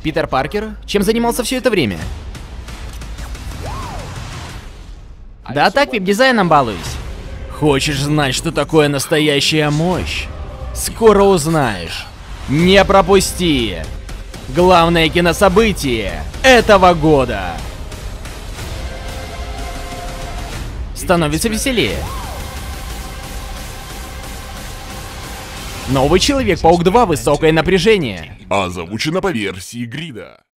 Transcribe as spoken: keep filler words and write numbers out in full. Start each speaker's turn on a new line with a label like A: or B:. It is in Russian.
A: Питер Паркер? Чем занимался все это время? Да так, веб-дизайном балуюсь. Хочешь знать, что такое настоящая мощь? Скоро узнаешь. Не пропусти! Главное кинособытие этого года! Становится веселее. Новый Человек-паук два. Высокое напряжение.
B: Озвучено по версии Грида.